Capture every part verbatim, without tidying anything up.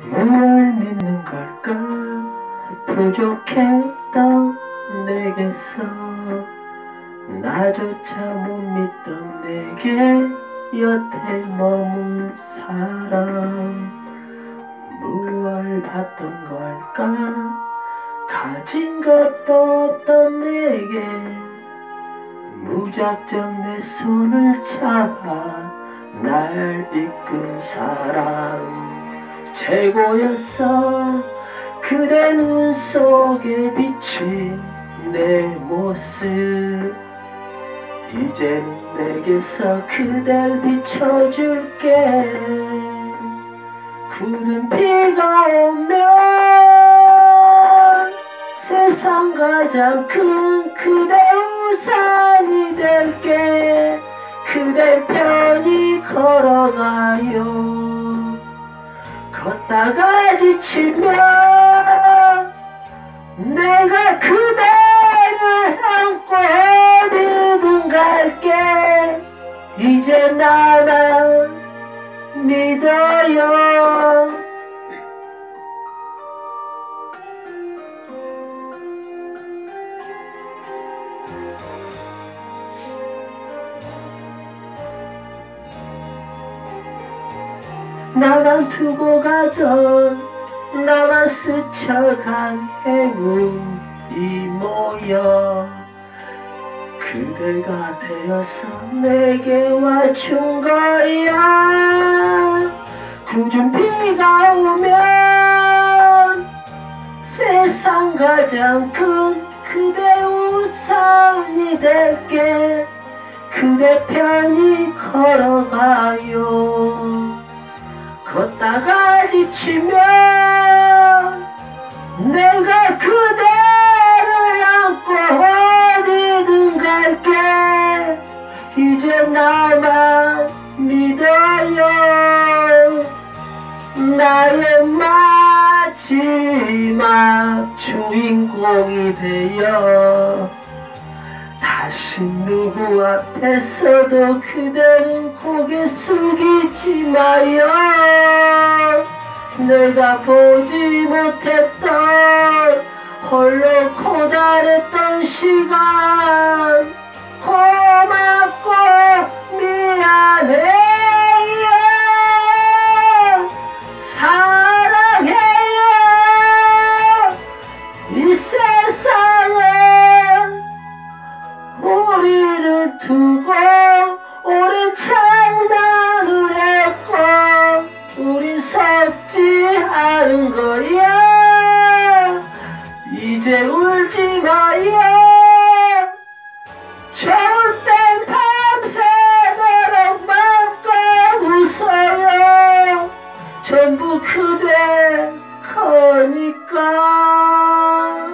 무얼 믿는 걸까? 부족했던 내게서 나조차 못 믿던 내게 여태 머문 사람, 무얼 봤던 걸까? 가진 것도 없던 내게 무작정 내 손을 잡아 날 이끈 사람, 최고였어 그대 눈 속에 비친 내 모습. 이제는 내게서 그댈 비춰줄게. 굳은 비가 오면 세상 가장 큰 그대 우산이 될게. 그댈 편히 걸어가요. 걷다가 지치면 내가 그대를 안고 어디든 갈게. 이제 나만 믿어요. 나만 두고 가던 나만 스쳐간 행운이 모여 그대가 되어서 내게 와준 거야. 굳은 비가 오면 세상 가장 큰 그대 우산이 될게. 그대 편히 걸어가요. 걷다가 지치면 내가 그대를 안고 어디든 갈게. 이제 나만 믿어요. 나의 마지막 주인공이 되어 다시 누구 앞에서도 그대는 고개 숙이지 마요. 내가 보지 못했던 홀로 고달했던 시간 고맙고 미안해요. 사랑해요. 이 세상은 우리를 두고 오랜 장난을 했고 우린 섰지 않은 거야. 이제 울지 마요. 좋을 땐 밤새도록 맘껏 웃어요. 전부 그대 거니까.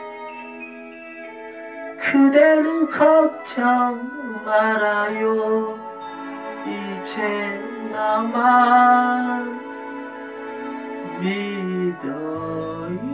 그대는 걱정 말아요. 이제 나만 믿어요.